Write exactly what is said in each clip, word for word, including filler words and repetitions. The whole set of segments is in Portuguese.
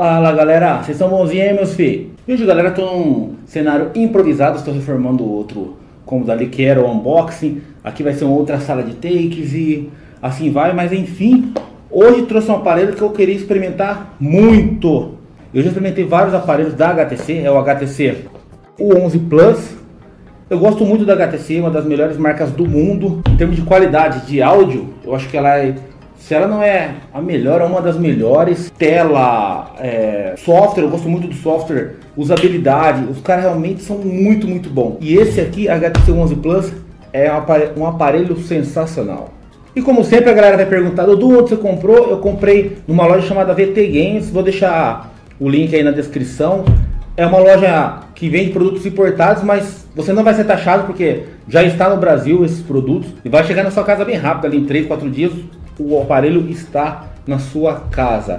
Fala galera, vocês são bonzinhos aí meus filhos? Hoje galera, tô num cenário improvisado, estou reformando outro cômodo ali que era o unboxing. Aqui vai ser uma outra sala de takes e assim vai, mas enfim, hoje trouxe um aparelho que eu queria experimentar muito. Eu já experimentei vários aparelhos da H T C, é o H T C U onze Plus. Eu gosto muito da H T C, uma das melhores marcas do mundo. Em termos de qualidade de áudio, eu acho que ela é... Se ela não é a melhor, é uma das melhores. Tela, é, software, eu gosto muito do software, usabilidade, os caras realmente são muito, muito bons. E esse aqui, H T C U onze Plus, é um aparelho sensacional. E como sempre a galera vai perguntar, Dudu, onde você comprou? Eu comprei numa loja chamada V T Games, vou deixar o link aí na descrição. É uma loja que vende produtos importados, mas você não vai ser taxado porque já está no Brasil esses produtos. E vai chegar na sua casa bem rápido, ali em três, quatro dias. O aparelho está na sua casa.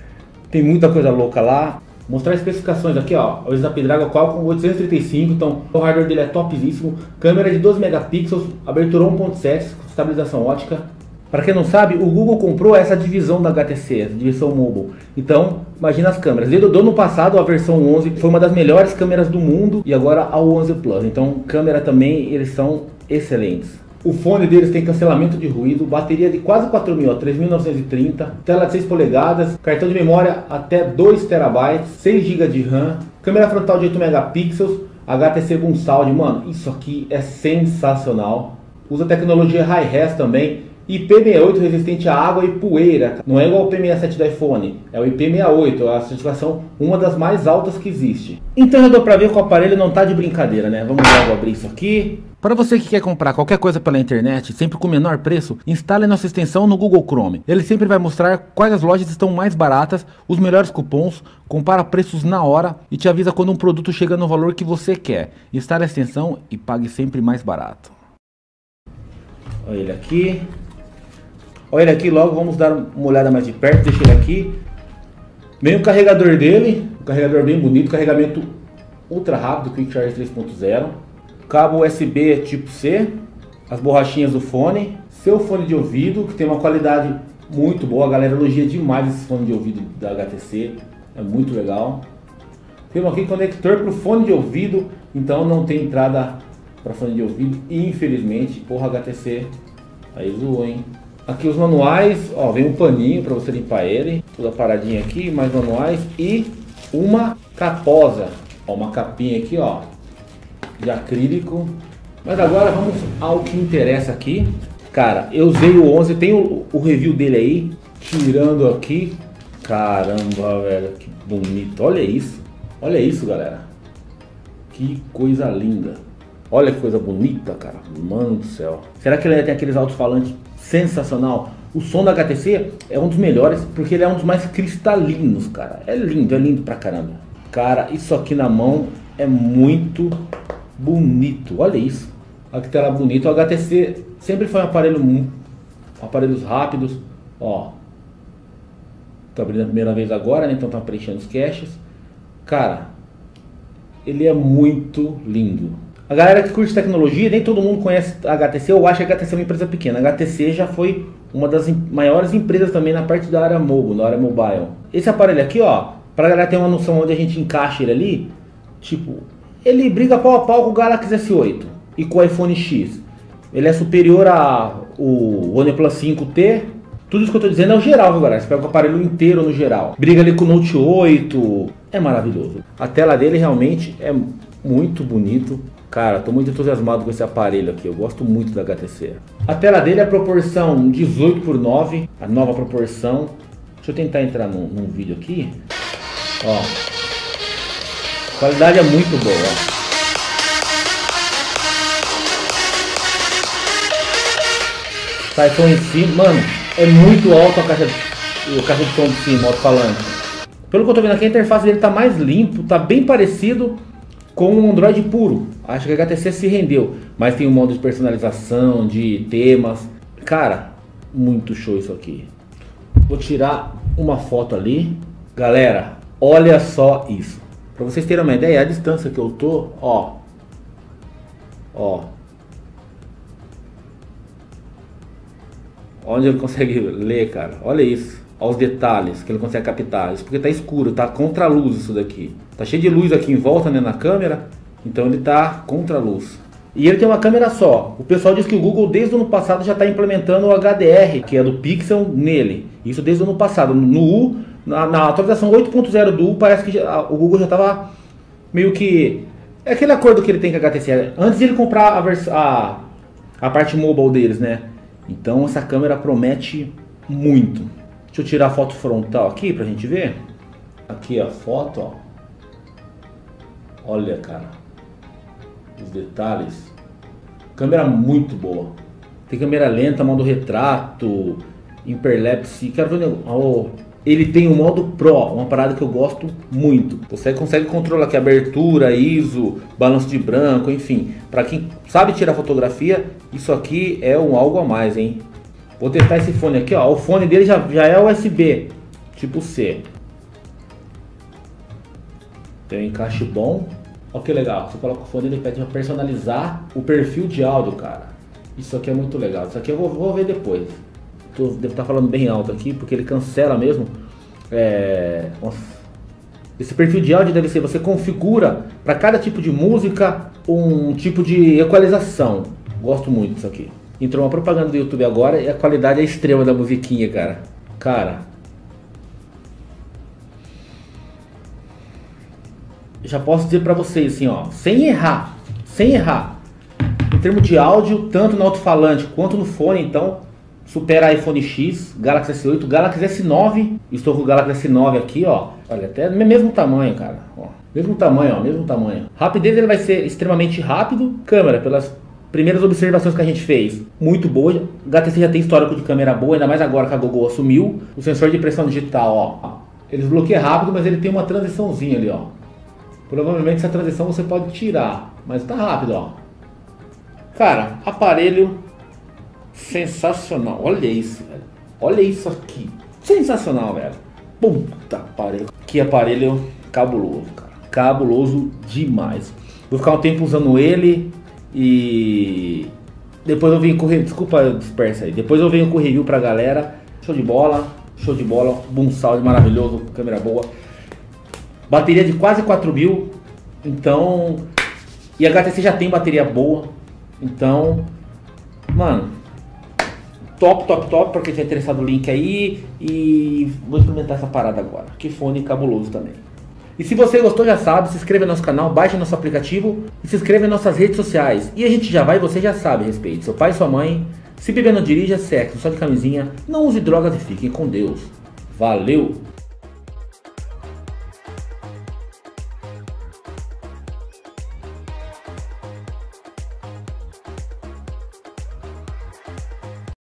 Tem muita coisa louca lá. Mostrar as especificações aqui, ó. O Snapdragon Qualcomm oitocentos e trinta e cinco. Então o hardware dele é topzíssimo. Câmera de doze megapixels, abertura um ponto sete, estabilização ótica. Para quem não sabe, o Google comprou essa divisão da H T C, a divisão mobile. Então, imagina as câmeras. Desde o ano passado, a versão onze foi uma das melhores câmeras do mundo. E agora a onze Plus. Então, câmera também, eles são excelentes. O fone deles tem cancelamento de ruído, bateria de quase quatro mil, três mil novecentos e trinta, tela de seis polegadas, cartão de memória até dois terabytes, seis gigas de RAM, câmera frontal de oito megapixels, H T C Boom Sound, mano, isso aqui é sensacional. Usa tecnologia Hi-Res também, I P sessenta e oito resistente a água e poeira, não é igual o P sessenta e sete do iPhone, é o I P sessenta e oito, a certificação uma das mais altas que existe. Então já deu pra ver que o aparelho não tá de brincadeira, né? Vamos logo abrir isso aqui. Para você que quer comprar qualquer coisa pela internet, sempre com o menor preço, instale nossa extensão no Google Chrome. Ele sempre vai mostrar quais as lojas estão mais baratas, os melhores cupons, compara preços na hora e te avisa quando um produto chega no valor que você quer. Instale a extensão e pague sempre mais barato. Olha ele aqui. Olha ele aqui logo, vamos dar uma olhada mais de perto, deixa ele aqui. Vem o carregador dele, um carregador bem bonito, carregamento ultra rápido, Quick Charge três ponto zero. Cabo U S B tipo C, as borrachinhas do fone, seu fone de ouvido, que tem uma qualidade muito boa, a galera elogia demais esse fone de ouvido da H T C, é muito legal. Temos aqui conector para o fone de ouvido, então não tem entrada para fone de ouvido, infelizmente, porra H T C, aí zoou, hein. Aqui os manuais, ó, vem um paninho para você limpar ele, toda paradinha aqui, mais manuais e uma caposa, ó, uma capinha aqui, ó, de acrílico. Mas agora vamos ao que interessa aqui. Cara, eu usei o onze, tem o, o review dele aí, tirando aqui. Caramba, velho, que bonito. Olha isso, olha isso, galera. Que coisa linda. Olha que coisa bonita, cara. Mano do céu. Será que ele tem aqueles alto-falantes sensacional? O som da H T C é um dos melhores, porque ele é um dos mais cristalinos, cara. É lindo, é lindo pra caramba. Cara, isso aqui na mão é muito bonito, olha isso. Olha que tela bonita. O H T C sempre foi um aparelho, aparelhos rápidos. Ó, tô abrindo a primeira vez agora, né? Então tá preenchendo os caches. Cara, ele é muito lindo. A galera que curte tecnologia, nem todo mundo conhece a H T C ou acha que a H T C é uma empresa pequena. A H T C já foi uma das maiores empresas também na parte da área mobile, na área mobile. Esse aparelho aqui, ó, pra galera ter uma noção onde a gente encaixa ele ali, tipo, ele briga pau a pau com o Galaxy S oito e com o iPhone X. Ele é superior ao OnePlus cinco T. Tudo isso que eu tô dizendo é o geral, viu, galera? Você pega o aparelho inteiro no geral. Briga ali com o Note oito. É maravilhoso. A tela dele realmente é muito bonito. Cara, tô muito entusiasmado com esse aparelho aqui. Eu gosto muito da H T C. A tela dele é a proporção dezoito por nove. A nova proporção. Deixa eu tentar entrar num, num vídeo aqui. Ó. A qualidade é muito boa. Tá, então em cima, mano, é muito alto a caixa de, a caixa de som de cima, alto-falante. Pelo que eu tô vendo aqui, a interface dele tá mais limpo, tá bem parecido com o Android puro. Acho que a H T C se rendeu, mas tem um modo de personalização, de temas. Cara, muito show isso aqui. Vou tirar uma foto ali. Galera, olha só isso. Pra vocês terem uma ideia, a distância que eu tô, ó. Ó. Onde ele consegue ler, cara? Olha isso. aos detalhes que ele consegue captar. Isso porque tá escuro, tá contra a luz isso daqui. Tá cheio de luz aqui em volta, né, na câmera, então ele tá contra a luz. E ele tem uma câmera só. O pessoal diz que o Google desde o ano passado já está implementando o H D R, que é do Pixel, nele. Isso desde o ano passado. No U, na, na atualização oito ponto zero do U, parece que já, o Google já estava meio que... É aquele acordo que ele tem com a H T C. Antes de ele comprar a, vers a, a parte mobile deles, né? Então essa câmera promete muito. Deixa eu tirar a foto frontal aqui pra gente ver. Aqui a foto, ó. Olha, cara. Os detalhes. Câmera muito boa. Tem câmera lenta, modo retrato, hiperlapse. Quero ver o... oh, ele tem o modo Pro, uma parada que eu gosto muito. Você consegue controlar aqui abertura, I S O, balanço de branco, enfim. Para quem sabe tirar fotografia, isso aqui é um algo a mais, hein? Vou testar esse fone aqui, ó. O fone dele já, já é U S B, tipo C. Tem um encaixe bom. Olha que legal, você coloca o fone e ele pede para personalizar o perfil de áudio, cara. Isso aqui é muito legal. Isso aqui eu vou, vou ver depois. Tô, devo estar falando bem alto aqui, porque ele cancela mesmo. É... Esse perfil de áudio deve ser, você configura para cada tipo de música um tipo de equalização. Gosto muito disso aqui. Entrou uma propaganda do YouTube agora e a qualidade é extrema da musiquinha, cara. Cara... Já posso dizer pra vocês assim, ó, sem errar, sem errar, em termos de áudio, tanto no alto-falante quanto no fone, então, supera iPhone X, Galaxy S oito, Galaxy S nove, estou com o Galaxy S nove aqui, ó, olha, até mesmo tamanho, cara, ó, mesmo tamanho, ó, mesmo tamanho. Rapidez ele vai ser extremamente rápido, câmera, pelas primeiras observações que a gente fez, muito boa, o H T C já tem histórico de câmera boa, ainda mais agora que a Google assumiu, o sensor de pressão digital, ó, ele desbloqueia rápido, mas ele tem uma transiçãozinha ali, ó. Provavelmente essa transição você pode tirar, mas tá rápido, ó. Cara, aparelho sensacional. Olha isso, velho. Olha isso aqui. Sensacional, velho. Puta aparelho. Que aparelho cabuloso, cara. Cabuloso demais. Vou ficar um tempo usando ele e depois eu venho com review. Desculpa dispersa aí. Depois eu venho com review pra galera. Show de bola. Show de bola. Boom sound maravilhoso. Câmera boa. Bateria de quase quatro mil, então, e a H T C já tem bateria boa, então, mano, top, top, top, para quem tiver interessado no link aí, e vou implementar essa parada agora, que fone cabuloso também. E se você gostou, já sabe, se inscreva no nosso canal, baixe nosso aplicativo e se inscreva em nossas redes sociais. E a gente já vai, você já sabe, respeite seu pai e sua mãe, se beber não dirija, sexo, só de camisinha, não use drogas e fiquem com Deus. Valeu!